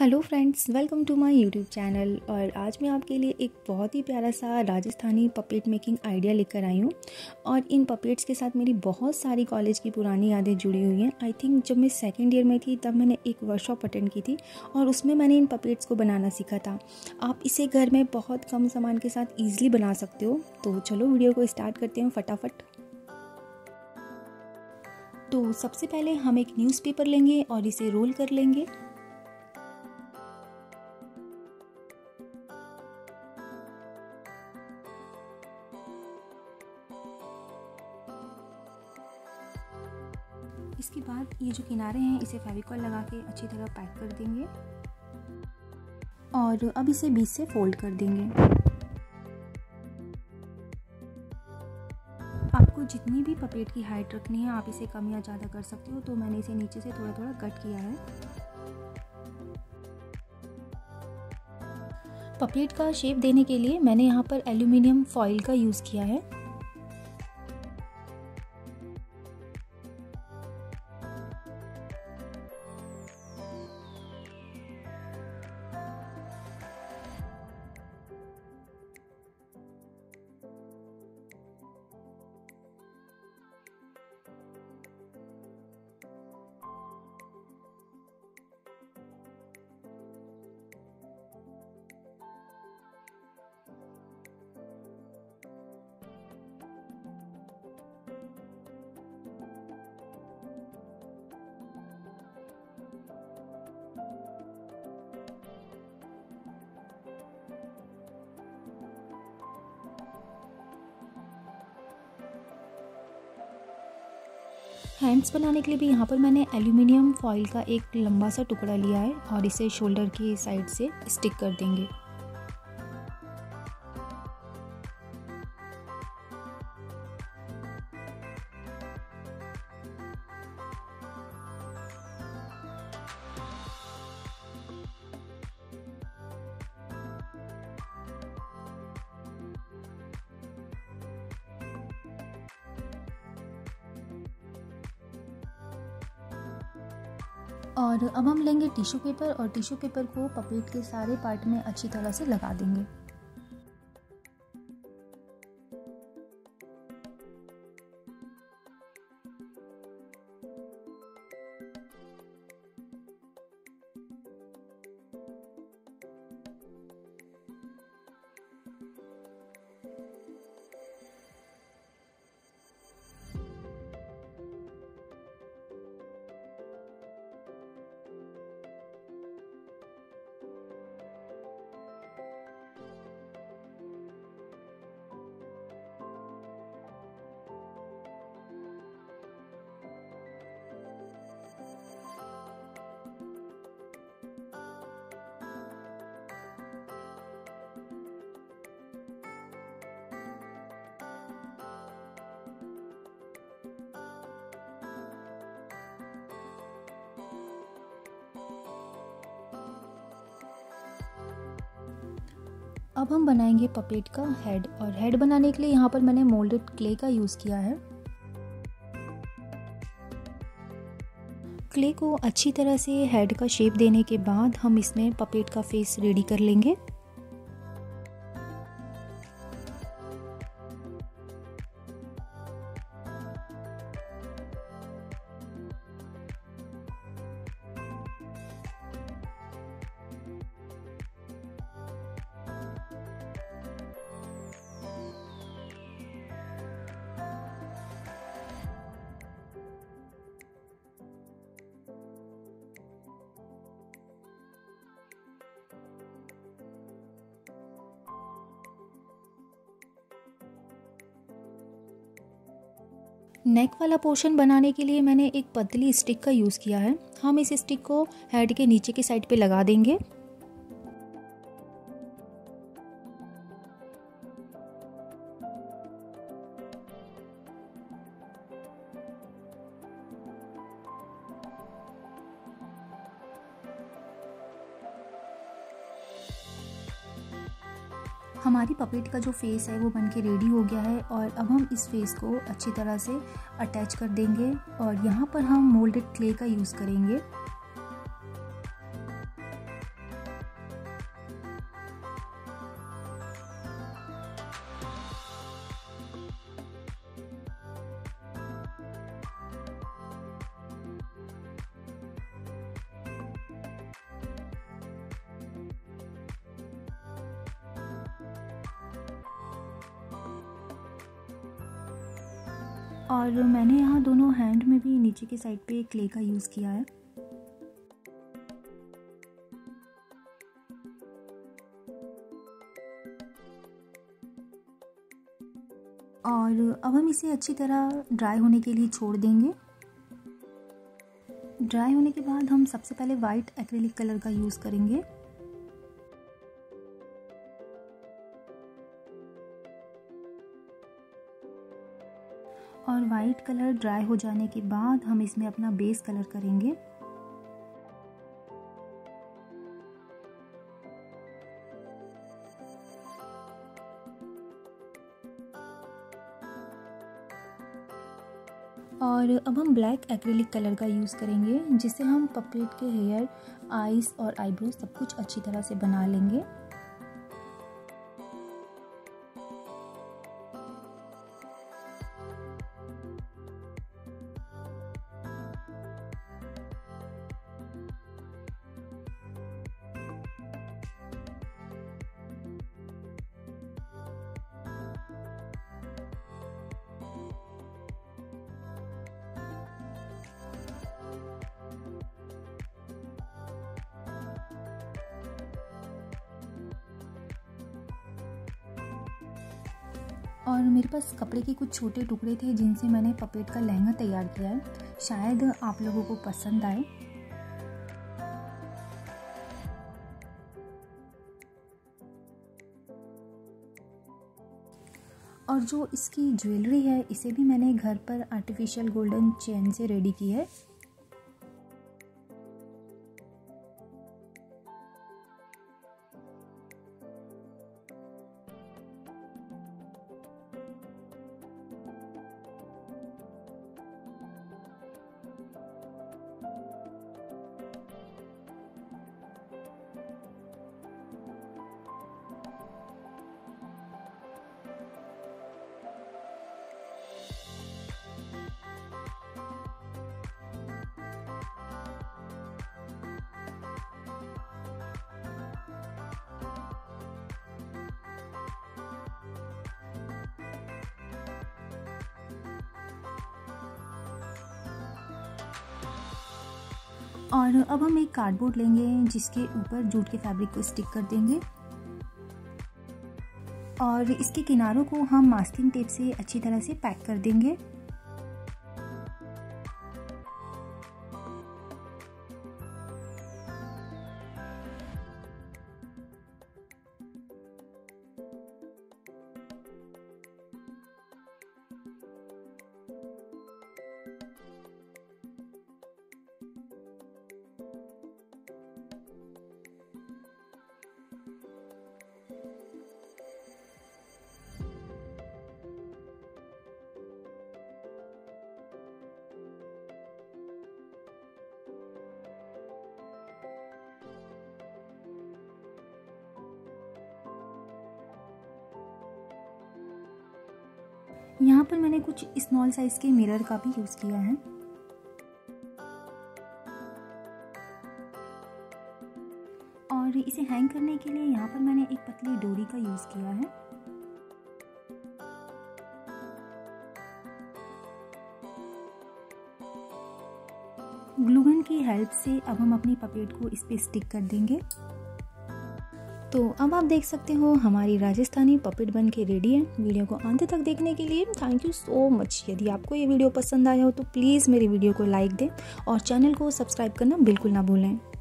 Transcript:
Hello friends, welcome to my YouTube channel. और आज मैं आपके लिए एक बहुत ही प्यारा सा राजस्थानी पपेट मेकिंग आइडिया लेकर आई हूँ। और इन पपेट्स के साथ मेरी बहुत सारी कॉलेज की पुरानी यादें जुड़ी हुई हैं। आई थिंक जब मैं सेकेंड ईयर में थी तब मैंने एक वर्कशॉप अटेंड की थी और उसमें मैंने इन पपेट्स को बनाना सीखा था। आप इसे घर में बहुत कम सामान के साथ ईजिली बना सकते हो। तो चलो वीडियो को स्टार्ट करते हैं फटाफट। तो सबसे पहले हम एक न्यूज़पेपर लेंगे और इसे रोल कर लेंगे। इसके बाद ये जो किनारे हैं इसे फेविकॉल लगा के अच्छी तरह पैक कर देंगे और अब इसे बीच से फोल्ड कर देंगे। आपको जितनी भी पपेट की हाइट रखनी है आप इसे कम या ज़्यादा कर सकते हो। तो मैंने इसे नीचे से थोड़ा थोड़ा कट किया है। पपेट का शेप देने के लिए मैंने यहाँ पर एल्यूमिनियम फॉइल का यूज़ किया है। हैंड्स बनाने के लिए भी यहाँ पर मैंने एल्यूमिनियम फॉइल का एक लंबा सा टुकड़ा लिया है और इसे शोल्डर की साइड से स्टिक कर देंगे। और अब हम लेंगे टिश्यू पेपर और टिश्यू पेपर को पपेट के सारे पार्ट में अच्छी तरह से लगा देंगे। अब हम बनाएंगे पपेट का हेड। और हेड बनाने के लिए यहाँ पर मैंने मोल्डेड क्ले का यूज़ किया है। क्ले को अच्छी तरह से हेड का शेप देने के बाद हम इसमें पपेट का फेस रेडी कर लेंगे। नेक वाला पोर्शन बनाने के लिए मैंने एक पतली स्टिक का यूज़ किया है। हम इस स्टिक को हेड के नीचे की साइड पे लगा देंगे। हमारी पपेट का जो फेस है वो बनके रेडी हो गया है। और अब हम इस फेस को अच्छी तरह से अटैच कर देंगे और यहाँ पर हम मोल्डेड क्ले का यूज़ करेंगे। और मैंने यहाँ दोनों हैंड में भी नीचे की साइड पे क्ले का यूज़ किया है। और अब हम इसे अच्छी तरह ड्राई होने के लिए छोड़ देंगे। ड्राई होने के बाद हम सबसे पहले वाइट एक्रिलिक कलर का यूज़ करेंगे। और वाइट कलर ड्राई हो जाने के बाद हम इसमें अपना बेस कलर करेंगे। और अब हम ब्लैक एक्रिलिक कलर का यूज़ करेंगे, जिससे हम पपेट के हेयर, आईज और आईब्रोज सब कुछ अच्छी तरह से बना लेंगे। और मेरे पास कपड़े के कुछ छोटे टुकड़े थे जिनसे मैंने पपेट का लहंगा तैयार किया है। शायद आप लोगों को पसंद आए। और जो इसकी ज्वेलरी है, इसे भी मैंने घर पर आर्टिफिशियल गोल्डन चेन से रेडी की है। और अब हम एक कार्डबोर्ड लेंगे जिसके ऊपर जूट के फैब्रिक को स्टिक कर देंगे और इसके किनारों को हम मास्किंग टेप से अच्छी तरह से पैक कर देंगे। यहाँ पर मैंने कुछ स्मॉल साइज के मिरर का भी यूज़ किया है। और इसे हैंग करने के लिए यहाँ पर मैंने एक पतली डोरी का यूज़ किया है। ग्लू गन की हेल्प से अब हम अपनी पपेट को इस पे स्टिक कर देंगे। तो अब आप देख सकते हो हमारी राजस्थानी पपेट बन के रेडी है। वीडियो को अंत तक देखने के लिए थैंक यू सो मच। यदि आपको ये वीडियो पसंद आया हो तो प्लीज़ मेरे वीडियो को लाइक दें और चैनल को सब्सक्राइब करना बिल्कुल ना भूलें।